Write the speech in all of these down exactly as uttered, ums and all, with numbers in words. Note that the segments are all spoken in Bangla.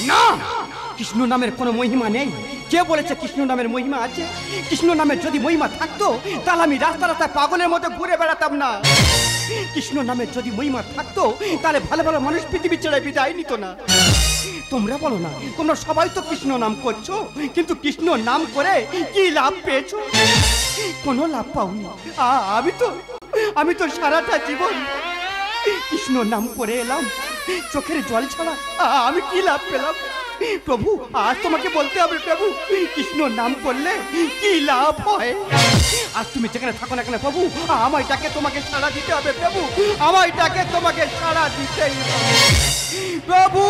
না, কৃষ্ণ নামের কোনো মহিমা নেই। কে বলেছে কৃষ্ণ নামের মহিমা আছে? কৃষ্ণ নামের যদি মহিমা থাকতো তাহলে আমি রাস্তা রাস্তায় পাগলের মতো ঘুরে বেড়াতাম না। কৃষ্ণ নামের যদি মহিমা থাকতো তাহলে ভালো ভালো মানুষ পৃথিবী ছেড়ে বিদায় নিত না। তোমরা বলো না, তোমরা সবাই তো কৃষ্ণ নাম করছো, কিন্তু কৃষ্ণ নাম করে কি লাভ পেয়েছো? কোনো লাভ পাওনি। আমি তো আমি তো সারাটা জীবন কৃষ্ণ নাম করে এলাম, চোখের জল ছাড়া আমি কি লাভ পেলাম? প্রভু, আজ তোমাকে বলতে হবে প্রভু, কৃষ্ণ নাম করলে কি লাভ হয়? আজ তুমি যেখানে থাকো না কেন প্রভু, আমায় ডাকে তোমাকে সাড়া দিতে হবে প্রভু, আমায় ডাকে তোমাকে সাড়া দিতেই হবে প্রভু।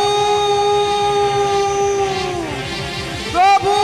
প্রভু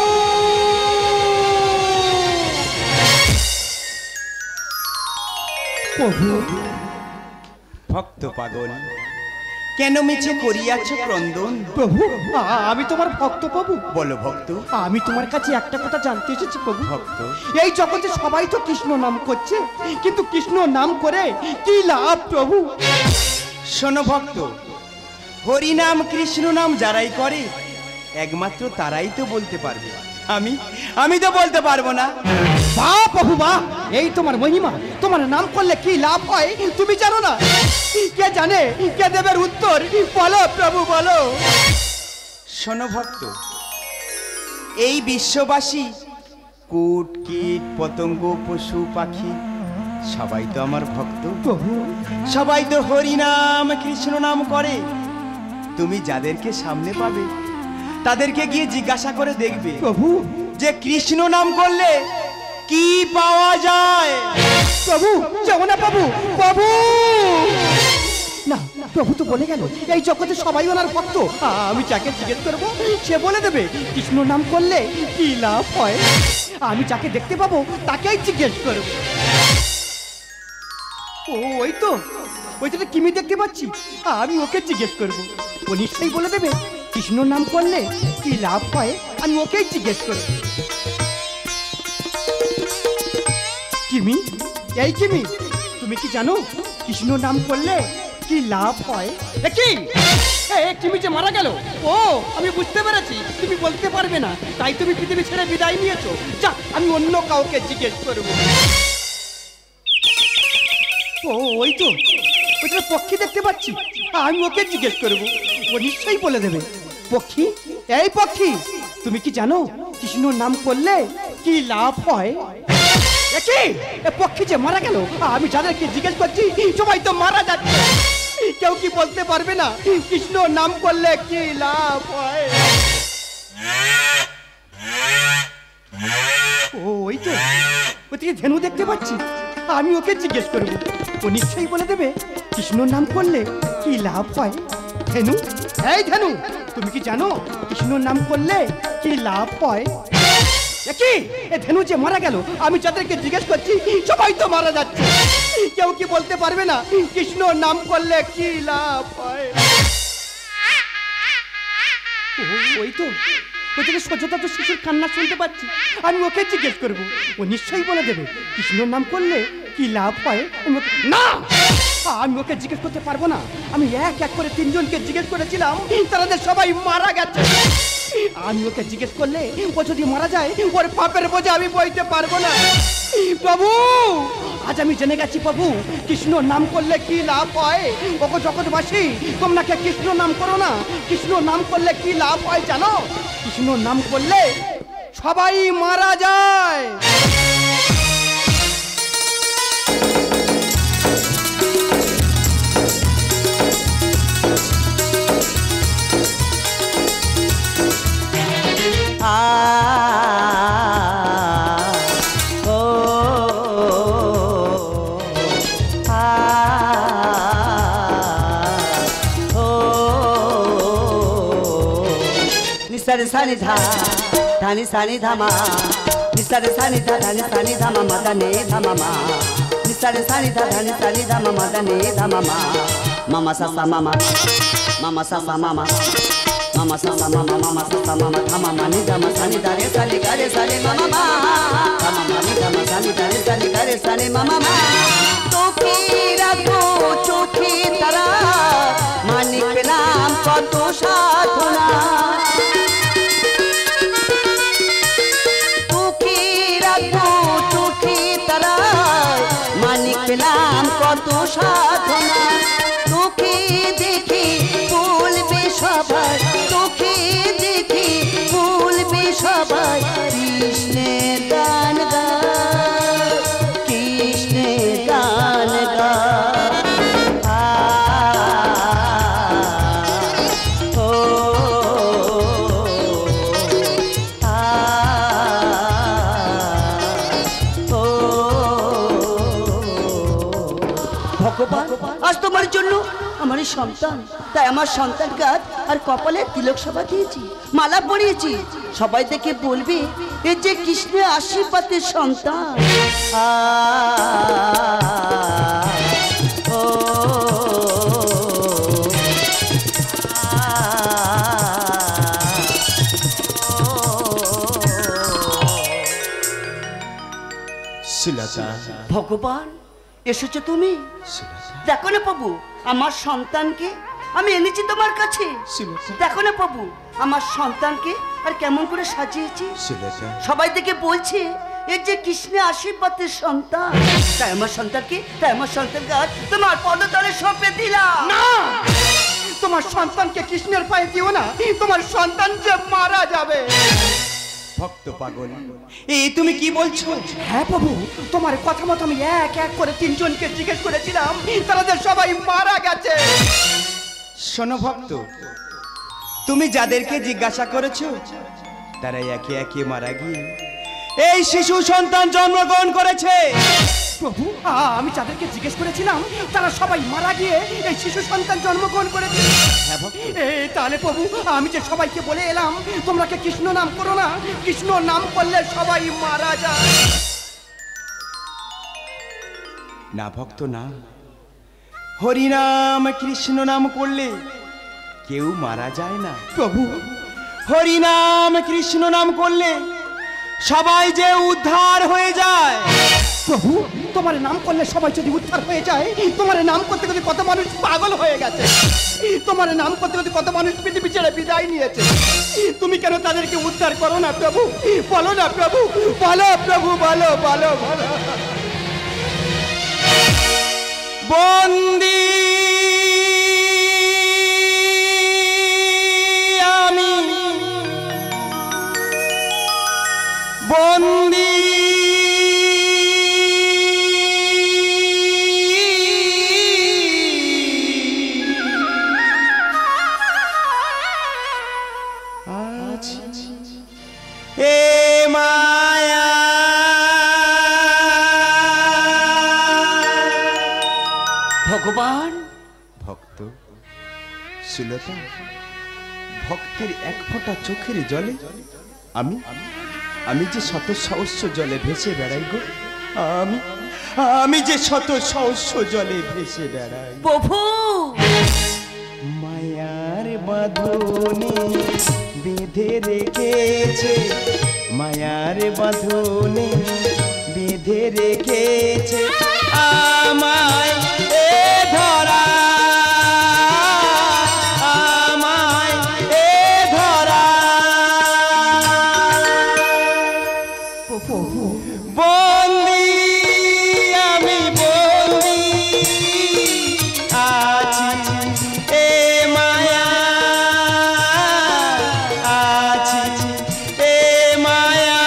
প্রভু ভক্ত পাগল, কেন মিছে করিয়াছ ক্রন্দন? প্রভু, আমি তোমার ভক্ত প্রভু। বলো ভক্ত। আমি তোমার কাছে একটা কথা জানতে এসেছি প্রভু। ভক্ত, এই জগতে সবাই তো কৃষ্ণ নাম করছে, কিন্তু কৃষ্ণ নাম করে কি লাভ প্রভু? শোনো ভক্ত, হরি নাম কৃষ্ণ নাম যারাই করে একমাত্র তারাই তো বলতে পারবে। আমি আমি তো বলতে পারবো না। বাহ প্রভু বাহ, এই তোমার মহিমা। তোমার নাম করলে কি লাভ হয় তুমি জানো না? কে জানে, কে দেবের উত্তর? বলো প্রভু বলো। শোনো ভক্ত, এই বিশ্ববাসী কূট কীট পতঙ্গ পশু পাখি সবাই তো আমার ভক্ত প্রভু। সবাই তো হরি নাম কৃষ্ণ নাম করে। তুমি যাদেরকে সামনে পাবে তাদেরকে গিয়ে জিজ্ঞাসা করে দেখবে প্রভু যে কৃষ্ণ নাম করলে কি পাওয়া যায়। প্রভু যাও না প্রভু। প্রভু না, প্রভু তো বলে গেল এই জগতে সবাই ওনার ভক্ত। আমি যাকে জিজ্ঞেস করবো সে বলে দেবে কৃষ্ণ নাম করলে কি লাভ হয়। আমি যাকে দেখতে পাবো তাকেই জিজ্ঞেস করবো। ও ওই তো, ওই তো কিমি দেখতে পাচ্ছি, আমি ওকে জিজ্ঞেস করবো। ও নিশ্চয়ই বলে দেবে কৃষ্ণ নাম করলে কি লাভ হয়। আমি ওকেই জিজ্ঞেস করবো। কিমি, এই কিমি, তুমি কি জানো কৃষ্ণ নাম করলে কি লাভ হয়? কি কিমি যে মারা গেল? ও আমি বুঝতে পেরেছি, তুমি বলতে পারবে না, তাই তুমি পৃথিবী ছেড়ে বিদায় নিয়েছো। যা, আমি অন্য কাউকে জিজ্ঞেস করবো। ও ওই তো, ওই তো পক্ষী দেখতে পাচ্ছি, আমি ওকে জিজ্ঞেস করবো। ও নিশ্চয়ই বলে দেবে। পক্ষী, এই পক্ষী, তুমি কি জানো কৃষ্ণ নাম করলে কি লাভ হয়? পক্ষী যে মারা গেল, আমি যাদেরকে জিজ্ঞেস করছি সবাই তো মারা যাচ্ছে। কেউ কি বলতে পারবে না কৃষ্ণ নাম করলে কি লাভ হয়? ও ওই তো, ওদিকে ধেনু দেখতে পাচ্ছি, আমি ওকে জিজ্ঞেস করবো। ও নিশ্চয়ই বলে দেবে কৃষ্ণ নাম করলে কি লাভ হয়। ধেনু, এই ধেনু, তুমি কি জানো কৃষ্ণ নাম করলে কি লাভ হয়? কি এ ধেনু যে মারা গেল, আমি যাদেরকে জিজ্ঞেস করছি সবাই তো মারা যাচ্ছে। কেউ কি বলতে পারবে না কৃষ্ণ নাম করলে কি লাভ হয়? ওই তো, ওই থেকে সচেতা তো শিশুর কান্না শুনতে পাচ্ছি, আমি ওকে জিজ্ঞেস করবো। ও নিশ্চয়ই বলে দেবে কৃষ্ণ নাম করলে কি লাভ হয়। না, আমি ওকে জিজ্ঞেস করতে পারবো না। আমি এক এক করে তিনজনকে জিজ্ঞেস করেছিলাম, তাদের সবাই মারা গেছে। আমি ওকে জিজ্ঞেস করলে ও যদি মারা যায়, ওর পাপের বোঝা আমি বইতে পারবো না। প্রভু, আজ আমি জেনে গেছি প্রভু কৃষ্ণ নাম করলে কি লাভ হয়। ওকে জগৎবাসী, তোমরা কে কৃষ্ণ নাম করো না। কৃষ্ণ নাম করলে কি লাভ হয় জানো? কৃষ্ণ নাম করলে সবাই মারা যায়। Nisare sani dha, dhani sani dhama. Nisare sani dha, dhani sani dhama, madane dhama ma. Nisare sani dha, dhani sani dhama, madane dhama ma. Mama sa sa mama, mama sa sa mama, mama sa sa mama, mama sa sa mama, dhama mani dhama sani dhare sani gare sani mama ma. Dhama mani dhama sani dhare sani gare sani mama ma. Toki rakho chokhi tara, manik naam kato sadhana. সবাই তোকে দেখে বলবে সবাই কৃষ্ণের গান গায় কৃষ্ণের গান গায় আ ও আ ও ভগবান আজ তোমার জন্য আমার সন্তান তাই আমার সন্তানকে আজ আর কপালে তিলক সভা দিয়েছি মালা পরিয়েছি সবাই দেখে বলবে এই যে কৃষ্ণের আশীর্বাদের সন্তান আ ও সুলতা ভগবান এসেছো তুমি দেখো না প্রভু আমার সন্তানকে আমি এনেছি তোমার কাছে দেখো না প্রভু আমার সন্তানকে আর কেমন করে সাজিয়েছি সবাই দেখে বলছে এই যে কৃষ্ণের আশীর্বাদের সন্তান তাই আমার সন্তানকে তাই আমার সন্তানকে আজ তোমার পদতলে সঁপে দিলাম না তোমার সন্তানকে কৃষ্ণের পায়ে দিও না তোমার সন্তান যে মারা যাবে ভক্ত পাগল এই তুমি কি বলছো হ্যাঁ প্রভু তোমার কথা মতো আমি এক এক করে তিনজনকে জিজ্ঞেস করেছিলাম তাদের সবাই মারা গেছে শোনো ভক্ত তুমি যাদেরকে জিজ্ঞাসা করেছো তারা একে একে মারা গিয়ে এই শিশু সন্তান জন্মগ্রহণ করেছে প্রভু আ- আমি যাদেরকে জিজ্ঞেস করেছিলাম তারা সবাই মারা গিয়ে এই শিশু সন্তান জন্মগ্রহণ করেছে হ্যাঁ ভক্ত এই তাহলে প্রভু আমি যে সবাইকে বলে এলাম তোমরা কে কৃষ্ণ নাম করো না কৃষ্ণ নাম করলে সবাই মারা যায় না ভক্ত না হরিনাম কৃষ্ণ নাম করলে কেউ মারা যায় না প্রভু হরিনাম কৃষ্ণ নাম করলে সবাই যে উদ্ধার হয়ে যায় প্রভু তোমার নাম করলে সবাই যদি উদ্ধার হয়ে যায় তোমার নাম করতে করতে কত মানুষ পাগল হয়ে গেছে তোমার নাম করতে করতে কত মানুষ পৃথিবী ছেড়ে বিদায় নিয়েছে তুমি কেন তাদেরকে উদ্ধার করো না প্রভু বলো না প্রভু বলো প্রভু বলো বলো বলো বন্দি আমি বন্দি এ মায়া ভগবান ভক্ত সুলতা ভক্তের এক ফোঁটা চোখের জলে আমি আমি যে শত সহস্র জলে ভেসে বেড়াই গো আমি আমি যে শত সহস্র জলে ভেসে বেড়াই প্রভু মায়ার বাঁধনে বেঁধে রেখেছে মায়ার বাঁধনে বেঁধে রেখেছে আমায় এ ধরা আমায় এ ধরা বন্দি আমি বন্দি আছি এ মায়া আছি এ মায়া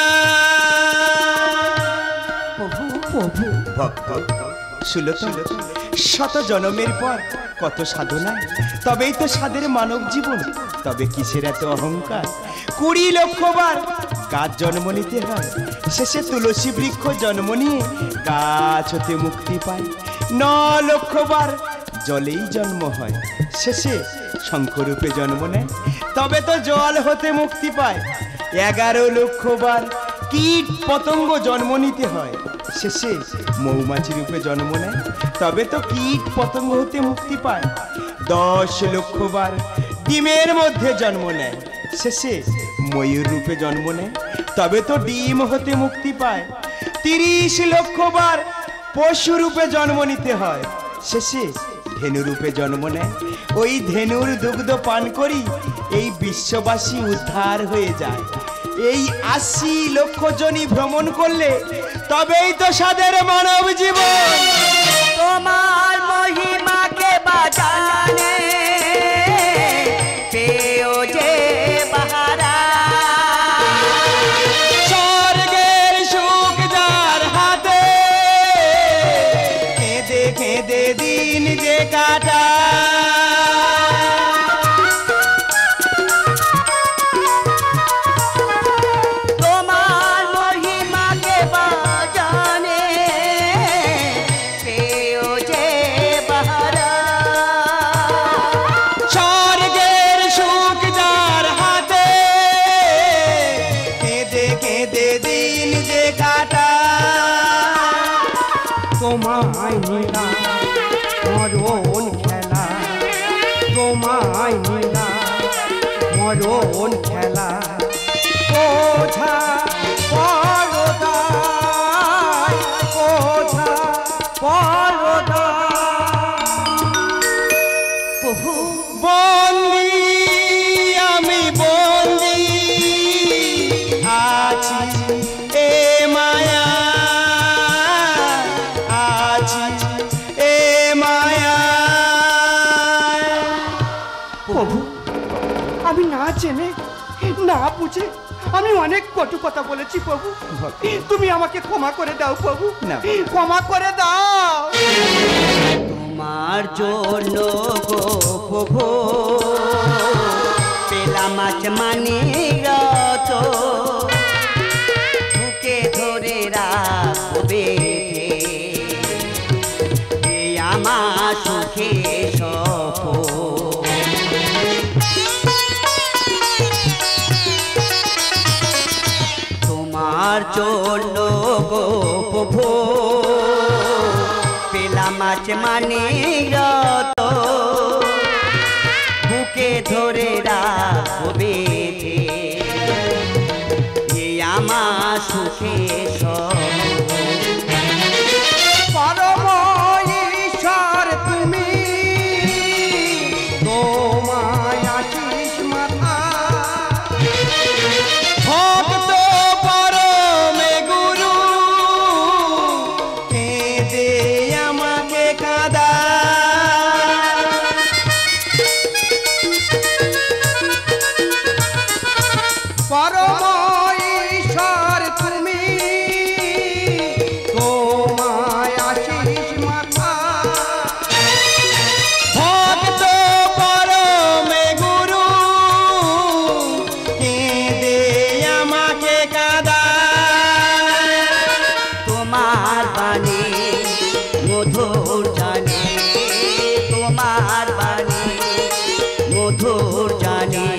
প্রভু প্রভু ভক্ত সুলতা শত জনমের পর কত সাধনা তবেই তো সাদের মানব জীবন তবে কিসের এত অহংকার কুড়ি লক্ষ বার গাছ জন্ম নিতে হয় শেষে তুলসী বৃক্ষ জন্ম নিয়ে গাছ হতে মুক্তি পায় ন লক্ষ বার জলেই জন্ম হয় শেষে শঙ্খরূপে জন্ম নেয় তবে তো জল হতে মুক্তি পায় এগারো লক্ষ বার কীট পতঙ্গ জন্ম নিতে হয় শেষে মৌমাছি রূপে জন্ম নেয় তবে তো কীট পতঙ্গ হতে মুক্তি পায় দশ লক্ষ বার ডিমের মধ্যে জন্ম নেয় শেষে ময়ূর রূপে জন্ম নেয় তবে তো ডিম হতে মুক্তি পায় তিরিশ লক্ষ বার পশু রূপে জন্ম নিতে হয় শেষে ধেনু রূপে জন্ম নেয় ওই ধেনুর দুগ্ধ পান করি এই বিশ্ববাসী উদ্ধার হয়ে যায় এই আশি লক্ষ জনই ভ্রমণ করলে তবেই তো সাদের মানব জীবন তোমার মহিমাকে বাজানে মরণ খেলা ওঝা পরদায় ওঝা পরদায় প্রভু বন্দি আমি বন্দি আছি এ মায়া আছি এ মায়া। প্রভু আমি না জেনে না বুঝে আমি অনেক কটু কথা বলেছি প্রভু, তুমি আমাকে ক্ষমা করে দাও প্রভু, না। ক্ষমা করে দাও। তোমার জন্য গো প্রভু পেলাম আজ মানে রত বুকে ধরে রাখবে এই আমার সুখে সফল। তোমার জন্য গো প্রভু পেলাম আজ মানে রত বুকে ধরে রাখবে এই আমার সুখে পরম ঈশ্বর তুমি তোমায় আশিস মাথা ভক্ত পরমে গুরু কেঁদে আমাকে কাঁদা। পরম ঈশ্বর তুমি তোমায় আশিস মাথা ভক্ত পরমে গুরু কেঁদে আমাকে কাঁদা। তোমার বাণী মধুর জানি তোমার বাণী মধুর জানি